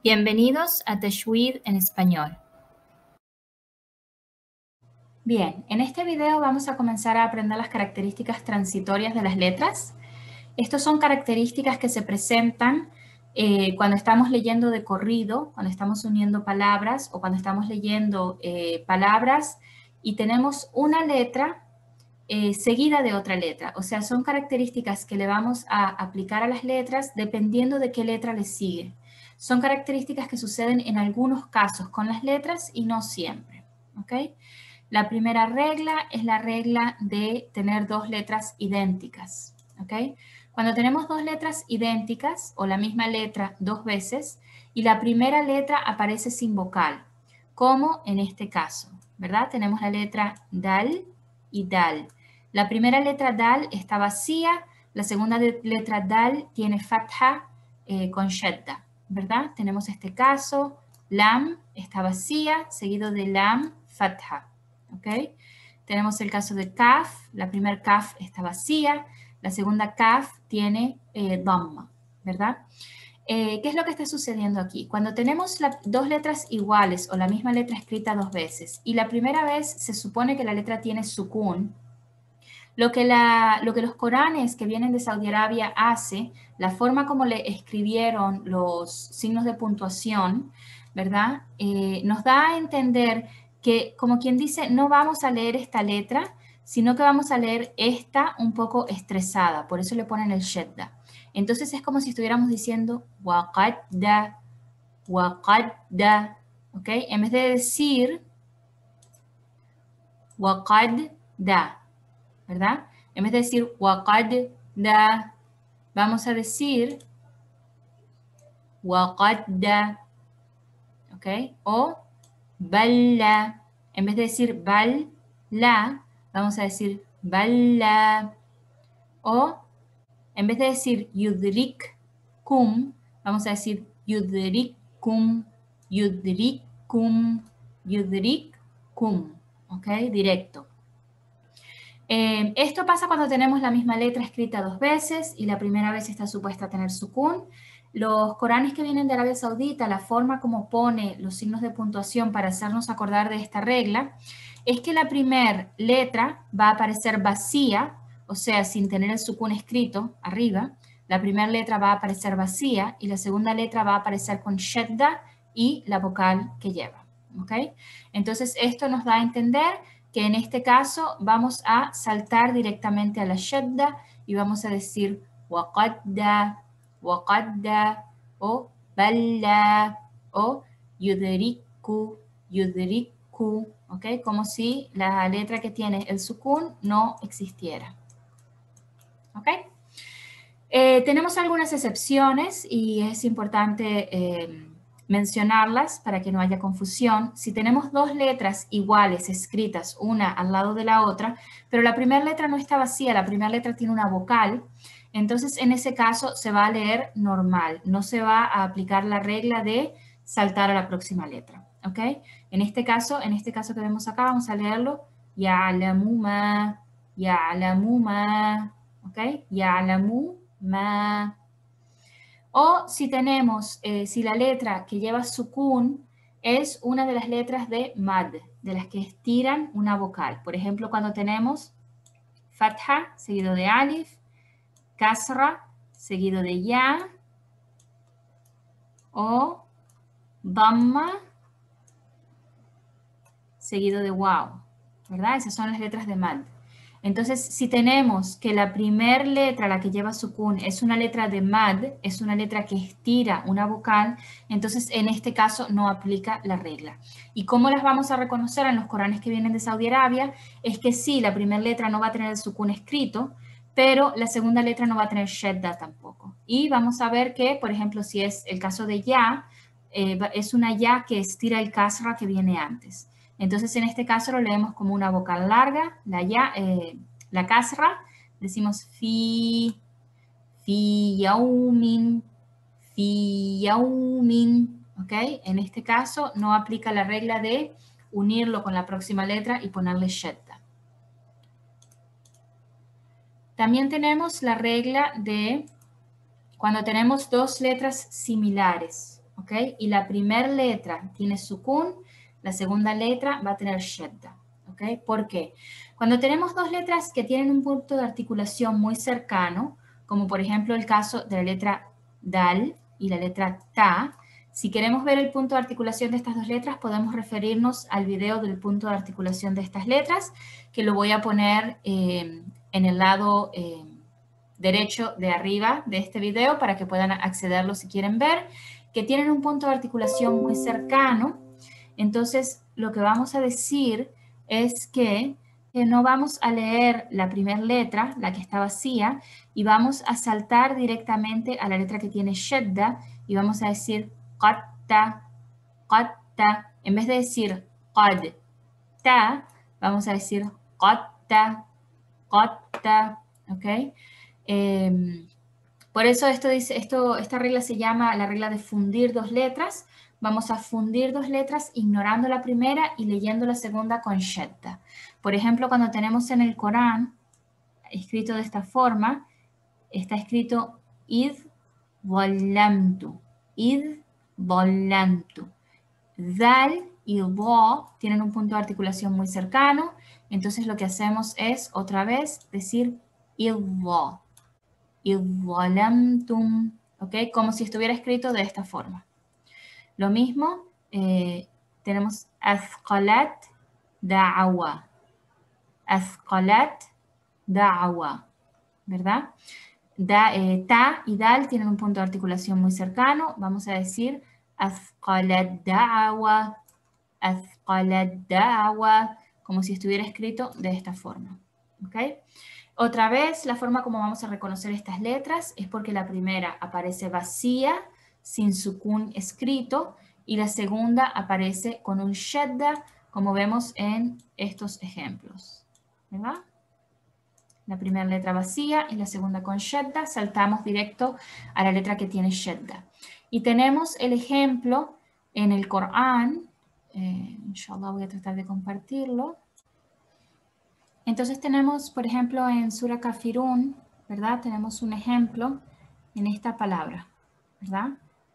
Bienvenidos a Tajweed en español. Bien, en este video vamos a comenzar a aprender las características transitorias de las letras. Estas son características que se presentan cuando estamos leyendo de corrido, cuando estamos uniendo palabras o cuando estamos leyendo palabras y tenemos una letra seguida de otra letra. O sea, son características que le vamos a aplicar a las letras dependiendo de qué letra le sigue. Son características que suceden en algunos casos con las letras y no siempre. ¿Ok? La primera regla es la regla de tener dos letras idénticas. ¿Ok? Cuando tenemos dos letras idénticas o la misma letra dos veces y la primera letra aparece sin vocal, como en este caso, ¿verdad? Tenemos la letra dal y dal. La primera letra dal está vacía, la segunda letra dal tiene fatha con shadda, ¿verdad? Tenemos este caso, lam está vacía, seguido de lam, fatha, ¿ok? Tenemos el caso de kaf, la primera kaf está vacía, la segunda kaf tiene dhamma, ¿verdad? ¿Qué es lo que está sucediendo aquí? Cuando tenemos dos letras iguales o la misma letra escrita dos veces y la primera vez se supone que la letra tiene sukun, lo que los Coranes que vienen de Saudi Arabia hace, la forma como le escribieron los signos de puntuación, ¿verdad? Nos da a entender que, como quien dice, no vamos a leer esta letra, sino que vamos a leer esta un poco estresada, por eso le ponen el shadda. Entonces es como si estuviéramos diciendo waqadda, waqadda, ¿ok? En vez de decir waqadda, ¿verdad? En vez de decir waqadda, vamos a decir waqadda, ¿ok? O balla. En vez de decir balla, vamos a decir balla. O en vez de decir yudrikkum, vamos a decir yudrikkum, yudrikkum, yudrikkum, ¿ok? Directo. Esto pasa cuando tenemos la misma letra escrita dos veces y la primera vez está supuesta a tener sukun. Los Coranes que vienen de Arabia Saudita, la forma como pone los signos de puntuación para hacernos acordar de esta regla, es que la primera letra va a aparecer vacía, o sea, sin tener el sukun escrito arriba. La primera letra va a aparecer vacía y la segunda letra va a aparecer con shadda y la vocal que lleva. ¿Ok? Entonces, esto nos da a entender que en este caso vamos a saltar directamente a la shadda y vamos a decir waqadda, waqadda, o balla, o yudriku, yudriku, ¿ok? Como si la letra que tiene el sukun no existiera, ¿ok? Tenemos algunas excepciones y es importante mencionarlas para que no haya confusión. Si tenemos dos letras iguales escritas una al lado de la otra, pero la primera letra no está vacía, la primera letra tiene una vocal, entonces en ese caso se va a leer normal, no se va a aplicar la regla de saltar a la próxima letra, ¿ok? En este caso que vemos acá, vamos a leerlo ya'lamu ma, ya'lamu ma, ¿ok? Ya'lamu ma. O si tenemos, si la letra que lleva sukun es una de las letras de mad, de las que estiran una vocal. Por ejemplo, cuando tenemos fatha seguido de alif, kasra seguido de ya, o dhamma seguido de waw, ¿verdad? Esas son las letras de mad. Entonces, si tenemos que la primera letra, la que lleva sukun, es una letra de mad, es una letra que estira una vocal, entonces en este caso no aplica la regla. ¿Y cómo las vamos a reconocer en los Coranes que vienen de Saudi Arabia? Es que sí, la primera letra no va a tener el sukun escrito, pero la segunda letra no va a tener shadda tampoco. Y vamos a ver que, por ejemplo, si es el caso de ya, es una ya que estira el kasra que viene antes. Entonces, en este caso lo leemos como una vocal larga, la ya, la kasra, decimos fi yaumin, ¿ok? En este caso no aplica la regla de unirlo con la próxima letra y ponerle shadda. También tenemos la regla de cuando tenemos dos letras similares, ¿ok? ¿ok? Y la primera letra tiene sukun, la segunda letra va a tener shadda, ¿ok? ¿Por qué? Cuando tenemos dos letras que tienen un punto de articulación muy cercano, como por ejemplo el caso de la letra dal y la letra ta, si queremos ver el punto de articulación de estas dos letras, podemos referirnos al video del punto de articulación de estas letras, que lo voy a poner en el lado derecho de arriba de este video para que puedan accederlo si quieren ver, que tienen un punto de articulación muy cercano. Entonces, lo que vamos a decir es que no vamos a leer la primera letra, la que está vacía, y vamos a saltar directamente a la letra que tiene shadda y vamos a decir qatta, qatta. En vez de decir qad, ta, vamos a decir qatta, qatta, ¿ok? Por eso esta regla se llama la regla de fundir dos letras. Vamos a fundir dos letras ignorando la primera y leyendo la segunda con shadda. Por ejemplo, cuando tenemos en el Corán, escrito de esta forma, está escrito id vollamtu, id vollamtu. Dal y do tienen un punto de articulación muy cercano, entonces lo que hacemos es otra vez decir id do. Idzalamtum, ¿ok? Como si estuviera escrito de esta forma. Lo mismo, tenemos azqalat da'awa. Azqalat da'awa, ¿verdad? Ta y dal tienen un punto de articulación muy cercano. Vamos a decir azqalat da'awa, azqalat da'awa, como si estuviera escrito de esta forma, ¿ok? Otra vez, la forma como vamos a reconocer estas letras es porque la primera aparece vacía, sin sukun escrito, y la segunda aparece con un shadda, como vemos en estos ejemplos, ¿verdad? La primera letra vacía y la segunda con shadda, saltamos directo a la letra que tiene shadda. Y tenemos el ejemplo en el Corán, inshallah voy a tratar de compartirlo. Entonces tenemos, por ejemplo, en Sura Kafirun, ¿verdad? Tenemos un ejemplo en esta palabra, ¿verdad?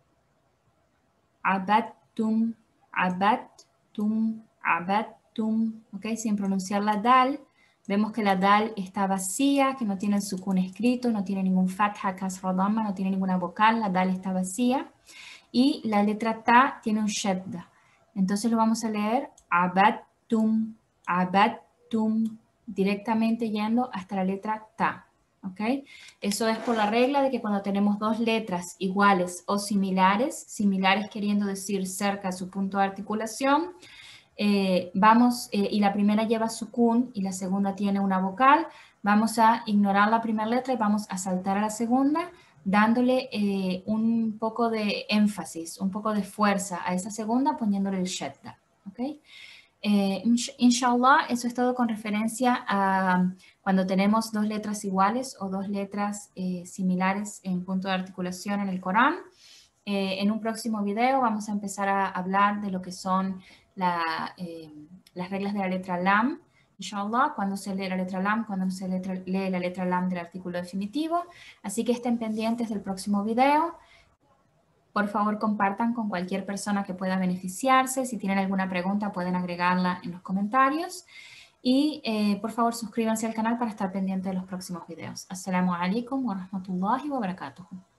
Abattum, abattum, abattum, ¿ok? Sin pronunciar la dal. Vemos que la dal está vacía, que no tiene el sukun escrito, no tiene ningún fatha, kasra, dhamma, no tiene ninguna vocal, la dal está vacía. Y la letra ta tiene un shadda. Entonces lo vamos a leer abattum, abattum, directamente yendo hasta la letra ta, ¿ok? Eso es por la regla de que cuando tenemos dos letras iguales o similares, similares queriendo decir cerca de su punto de articulación, y la primera lleva sukun y la segunda tiene una vocal, vamos a ignorar la primera letra y vamos a saltar a la segunda, dándole un poco de énfasis, un poco de fuerza a esa segunda, poniéndole el shadda, ¿ok? Inshallah, eso es todo con referencia a cuando tenemos dos letras iguales o dos letras similares en punto de articulación en el Corán. En un próximo video vamos a empezar a hablar de lo que son las reglas de la letra lam, inshallah, cuando se lee la letra lam, cuando se lee la letra lam del artículo definitivo. Así que estén pendientes del próximo video. Por favor, compartan con cualquier persona que pueda beneficiarse. Si tienen alguna pregunta, pueden agregarla en los comentarios. Y por favor, suscríbanse al canal para estar pendientes de los próximos videos. Assalamu alaikum wa rahmatullahi wa barakatuh.